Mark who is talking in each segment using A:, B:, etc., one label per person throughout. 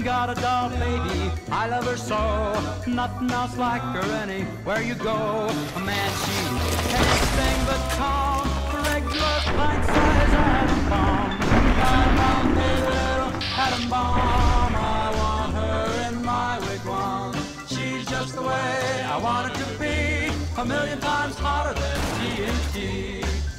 A: got a doll baby, I love her so. Nothing else like her anywhere you go. Man, she can't sing but calm, regular pint-sized atom bomb. Atom bomb, baby, little atom bomb. I want her in my wigwam. She's just the way I want it to be, a million times hotter than TNT.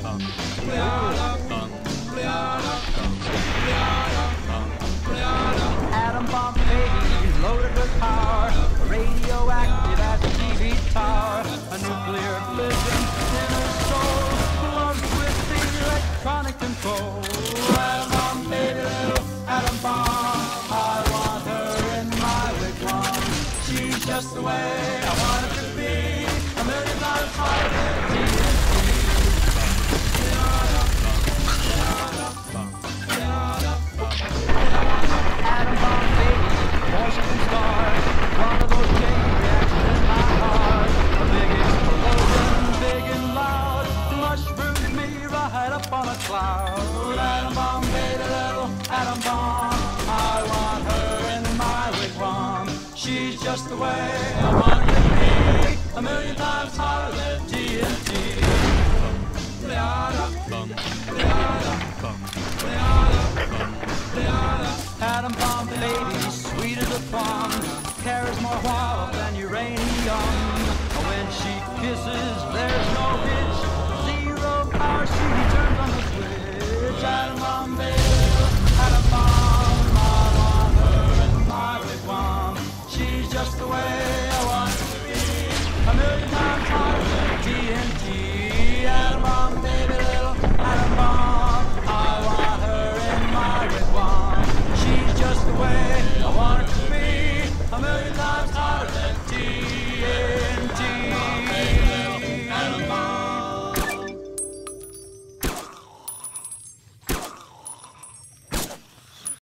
A: Atom bomb baby, loaded with power, radioactive as a TV tower, a nuclear fission in her soul, loves with the electronic control. Atom bomb baby, little atom bomb, I want her in my wigwam. She's just the way I want it to be, a million times hotter than TNT. Atom bomb baby, Washington star, one of those chain reactions in my heart. A big explosion, big and loud, mushrooms me right up on a cloud. Atom bomb baby, little atom bomb, I want her in my wigwam. She's just the way I want her to be, a million times hotter than TNT. Atom bomb baby, sweet as a plum, carries more wallop than uranium. When she kisses, there's no hitch, zero power, she turns on the switch. Atom bomb baby, atom bomb, I want her in my wigwam. She's just the way I want her to be, a million